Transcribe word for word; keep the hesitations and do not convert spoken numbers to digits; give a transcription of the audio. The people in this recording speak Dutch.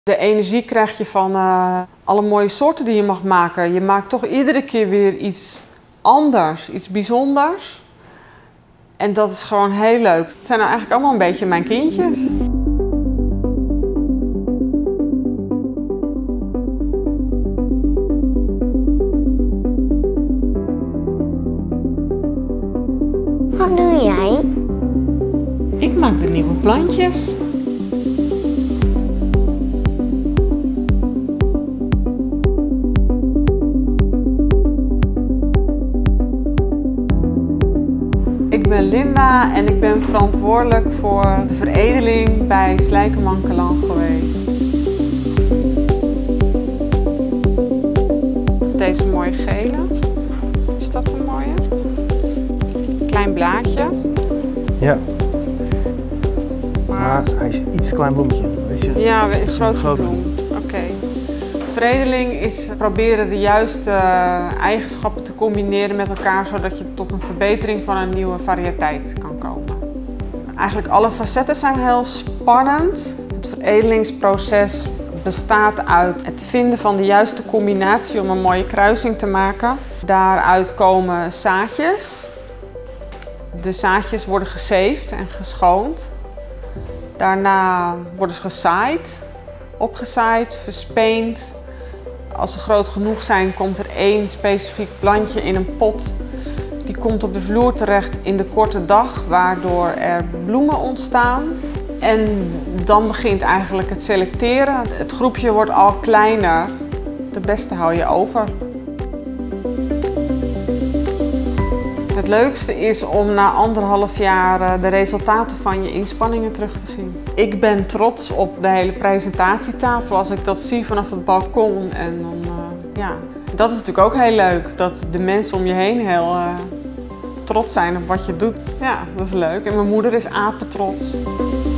De energie krijg je van uh, alle mooie soorten die je mag maken. Je maakt toch iedere keer weer iets anders, iets bijzonders. En dat is gewoon heel leuk. Het zijn nou eigenlijk allemaal een beetje mijn kindjes. Wat doe jij? Ik maak de nieuwe plantjes. Ik ben Linda en ik ben verantwoordelijk voor de veredeling bij Slijkerman Kalangoe. Deze mooie gele. Is dat een mooie? Klein blaadje. Ja. Maar hij is iets klein bloemetje. Weet je? Ja, een grote grote bloem. Oké. Okay. Veredeling is proberen de juiste eigenschappen te combineren met elkaar, zodat je tot een verbetering van een nieuwe variëteit kan komen. Eigenlijk alle facetten zijn heel spannend. Het veredelingsproces bestaat uit het vinden van de juiste combinatie om een mooie kruising te maken. Daaruit komen zaadjes. De zaadjes worden gezeefd en geschoond. Daarna worden ze gezaaid, opgezaaid, verspeend. Als ze groot genoeg zijn, komt er één specifiek plantje in een pot. Die komt op de vloer terecht in de korte dag, waardoor er bloemen ontstaan. En dan begint eigenlijk het selecteren. Het groepje wordt al kleiner. De beste hou je over. Het leukste is om na anderhalf jaar de resultaten van je inspanningen terug te zien. Ik ben trots op de hele presentatietafel als ik dat zie vanaf het balkon. En dan, uh, ja, dat is natuurlijk ook heel leuk, dat de mensen om je heen heel uh, trots zijn op wat je doet. Ja, dat is leuk. En mijn moeder is apetrots.